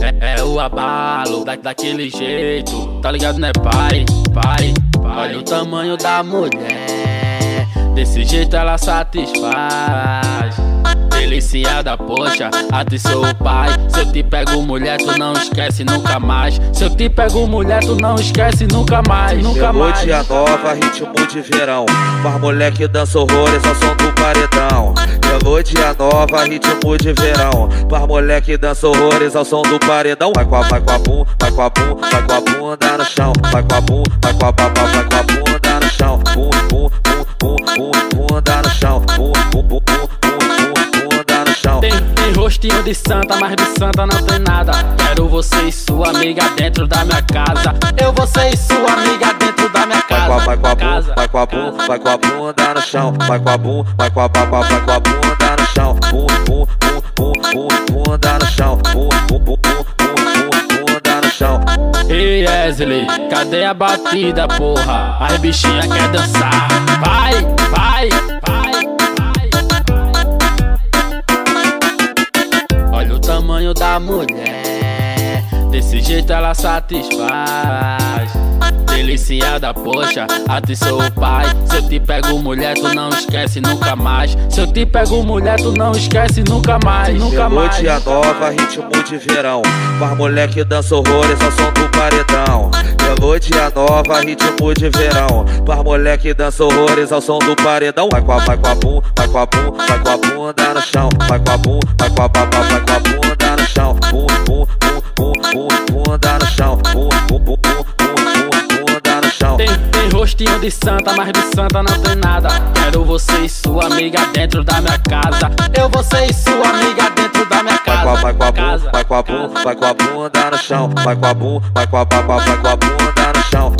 É o abalo, daquele jeito, tá ligado, né, pai? Olha o tamanho da mulher, desse jeito ela satisfaz. Deliciada, poxa, a ti sou o pai. Se eu te pego mulher, tu não esquece nunca mais. Se eu te pego mulher, tu não esquece nunca mais, nunca mais. Dia nova, ritmo de verão, mas moleque dança horrores ao som do paredão. Chegou dia nova, ritmo de verão, mas moleque dança horrores ao som do paredão. Vai com a bunda, vai com a bunda no chão. Vai com a bunda, vai com a bunda no chão. Bunda no chão. Tem rostinho de santa, mas de santa não tem nada. Quero você e sua amiga dentro da minha casa. Eu, você e sua amiga dentro da minha casa. Vai com a bunda, vai com a bunda no chão. Vai com a bunda, vai com a bunda no chão. Bunda no chão. Bunda no chão. Ei, Wesley, cadê a batida, porra? As bichinhas quer dançar. Vai. Olha o tamanho da mulher, desse jeito ela satisfaz. Deliciada, poxa, a ti sou o pai. Se eu te pego mulher, tu não esquece nunca mais. Se eu te pego mulher, tu não esquece nunca mais, nunca mais. Dia nova, ritmo de verão, mas moleque dança horrores ao som do paredão. Chegou dia nova, ritmo de verão, mas moleque dança horrores ao som do paredão. Vai com a bunda, vai com a bunda no chão. Vai com a bunda, vai com a bunda no chão. Bunda no chão. Tem rostinho de santa, mas de santa não tem nada. Quero você e sua amiga dentro da minha casa. Eu, você e sua amiga dentro da minha casa. Vai com a bunda no chão. Vai com a bunda, vai com a bunda no chão.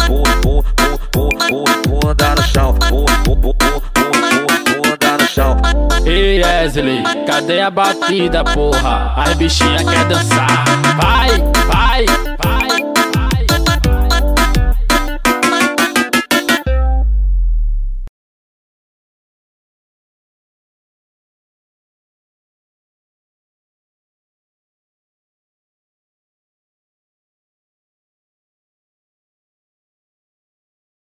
Bunda no chão. Bunda no chão. Ei, Wesley, cadê a batida, porra? As bichinhas quer dançar. Vai.